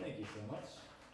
Thank you so much.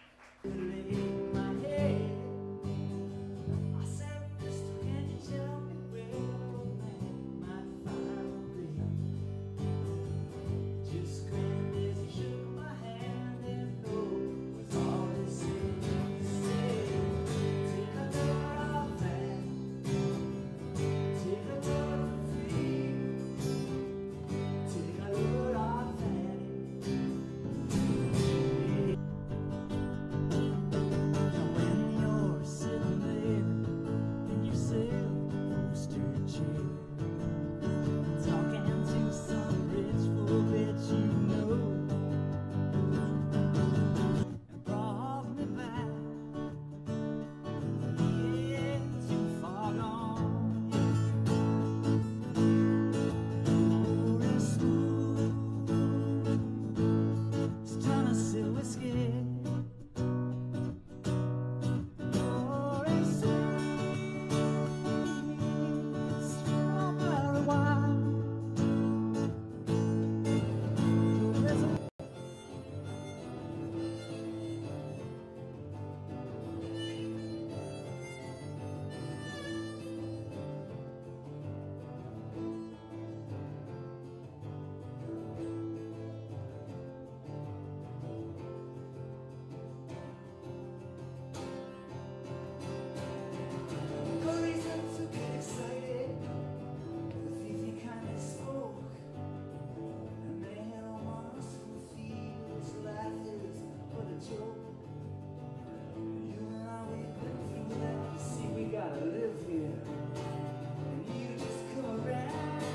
Gotta live here, and you just come around.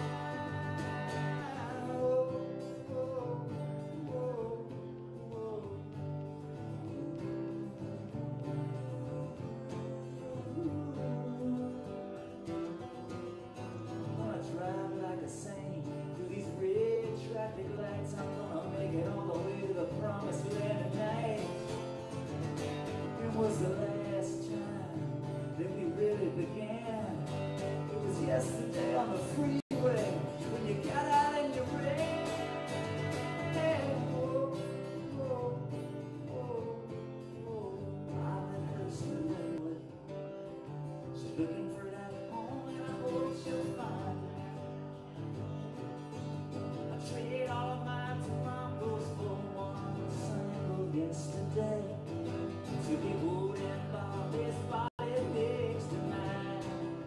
Oh, oh, oh, oh. I'm gonna drive like a saint through these red traffic lights. I'm gonna make it all the way to the promised land tonight. It was the last time that we really began. It was yesterday on the freeway when you got out and you ran. Oh, oh, oh, oh. I've been hurting lately. She's looking for that home, and I hope she'll find it. I trade all of my tomorrows for one single yesterday. To be holding by this body next to mine.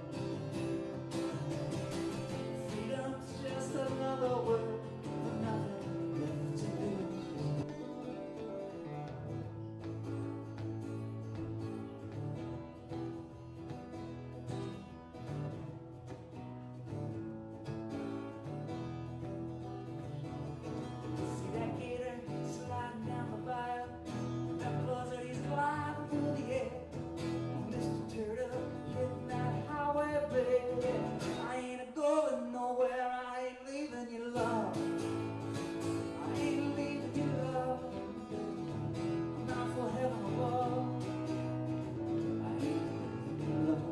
Freedom's just another word for nothing left to lose. See that gator sliding down the bayou? That buzzard, he's gliding through the air. Mr. Turtle hitting that highway, baby. I ain't going nowhere, I ain't leaving you, love. I ain't leaving you, love. I'm not for heaven above. I ain't leaving you, love.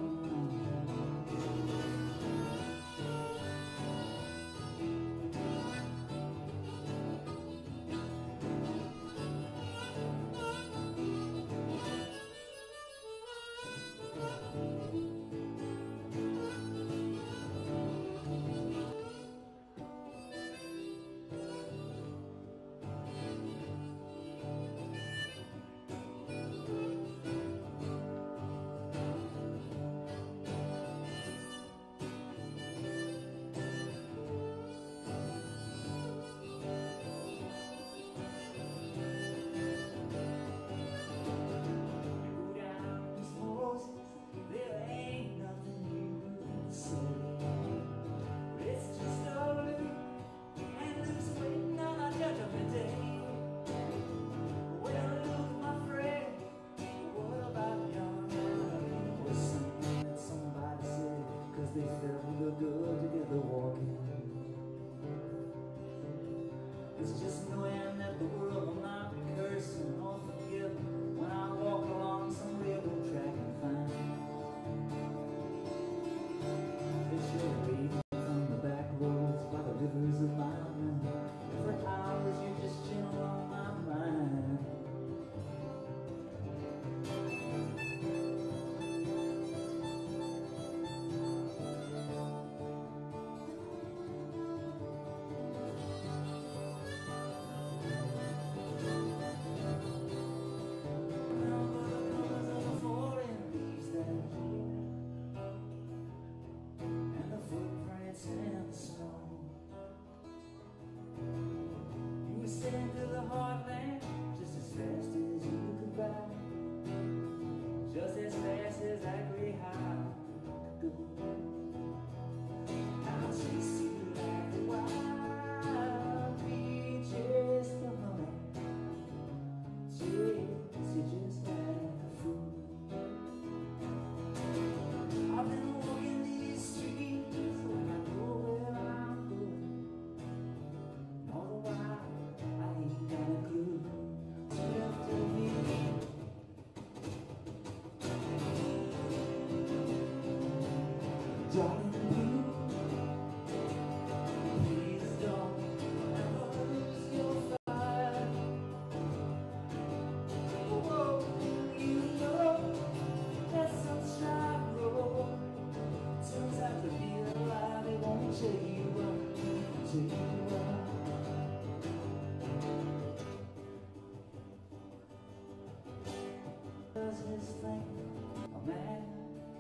There ain't nothing you can say. It's just a living and lose waiting on our judgment day. Well, look, my friend, what about young Adam? Was something that somebody said, 'cause they felt we look good together walking. It's just knowing that the world will not be cursing or forgiving when I walk along some railroad track and find from the back roads by the rivers of my mind. For hours you just chill on my mind.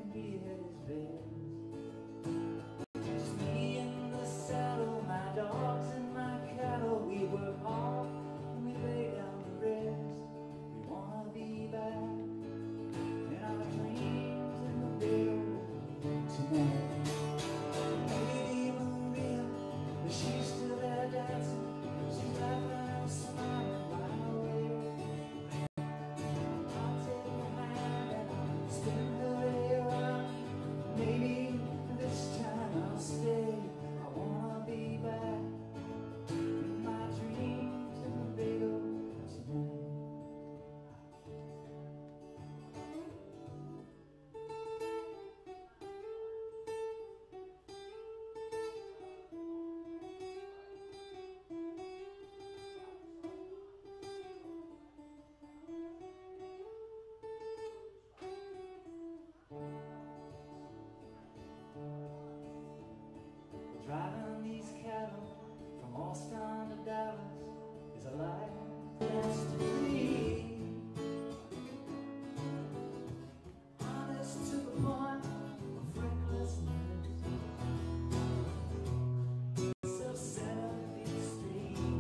be at his best. Just me in the saddle, my dogs and my cattle. We work hard and we lay down the rest. We wanna be back in our dreams in the middle tonight. Lady Maria, she's still there dancing. She's laughing and smiling right away. I'll take her hand and I'll spin her way around. Maybe this time I'll stay. I wanna be back in my dreams in the middle tonight. Driving these cattle from Austin to Dallas is a life that's to free. Honest to the point of recklessness, self-centered extreme.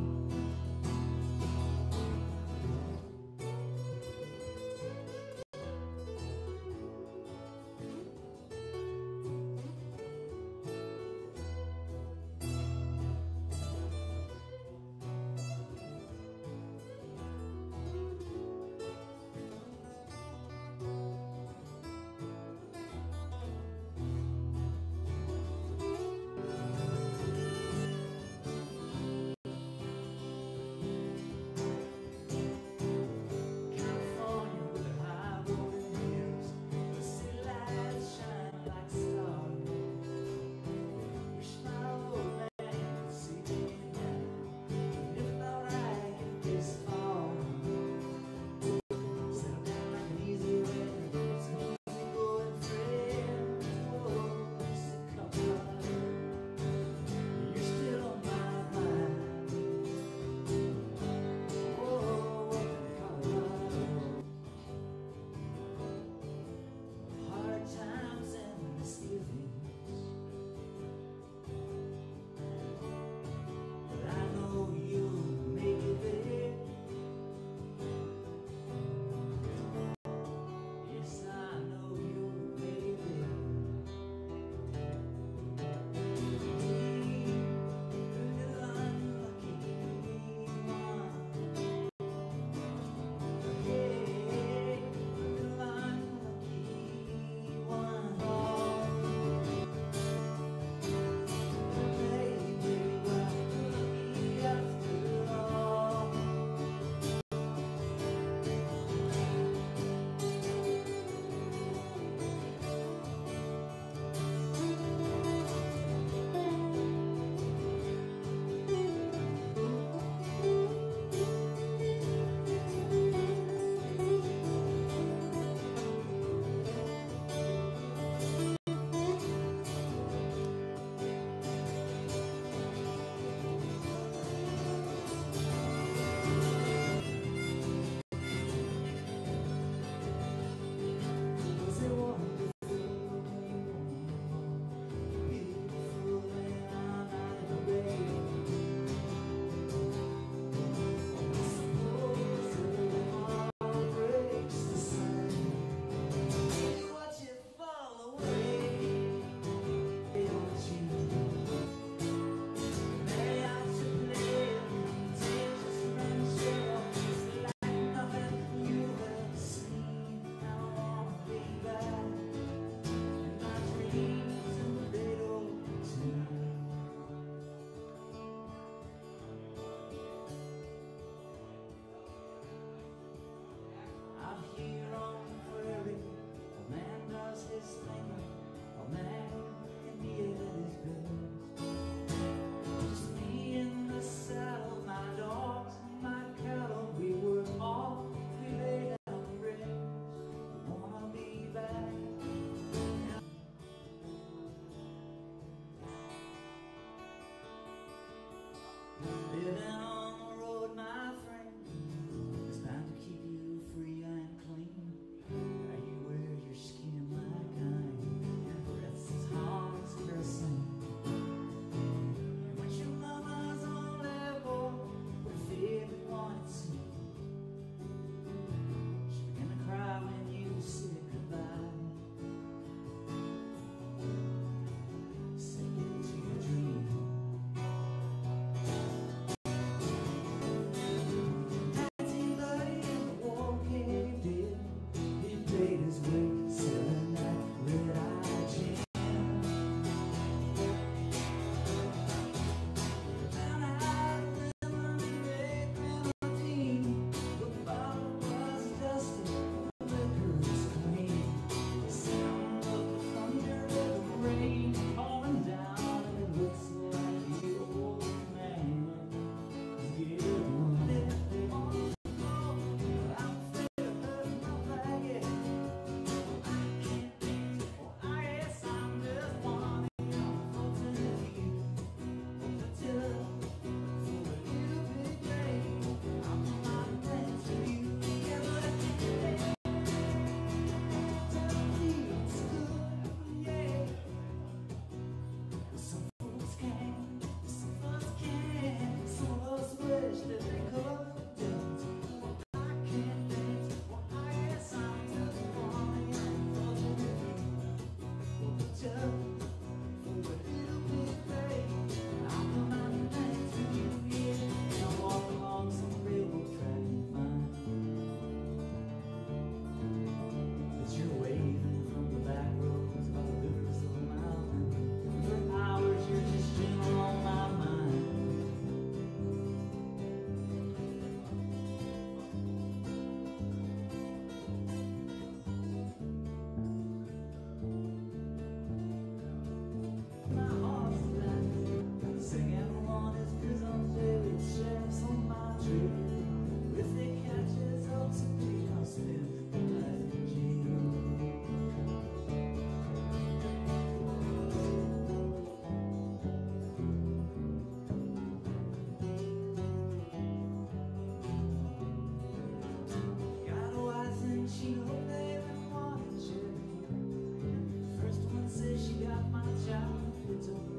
it's a